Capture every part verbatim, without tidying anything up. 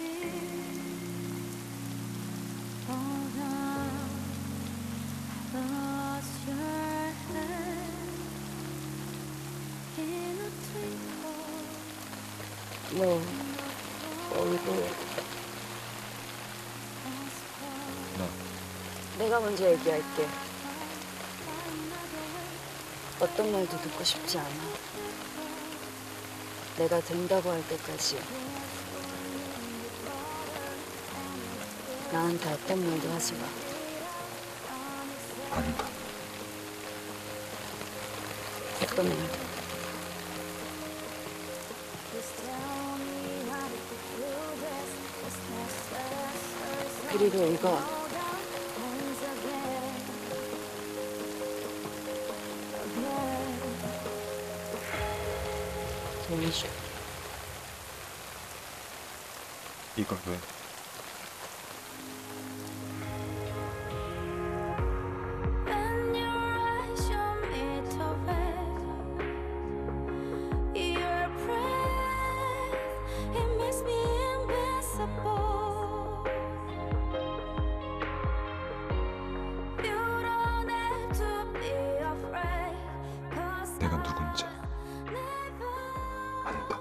너 얼굴 나 내가 먼저 얘기할게. 어떤 말도 듣고 싶지 않아. 내가 된다고 할 때까지 나한테 어떤 말도 하지 마. 안다. 어떤 말? 그리고 이거 보여줘. 이걸 왜? 내가 누군지 안다.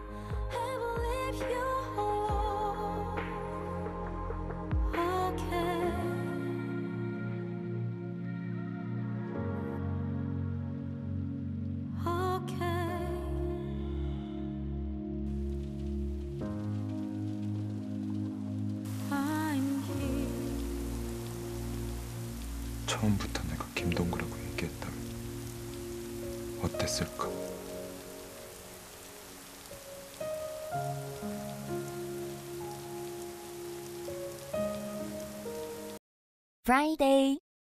처음부터 내가 김동구라고 얘기했다면 어땠을까? Friday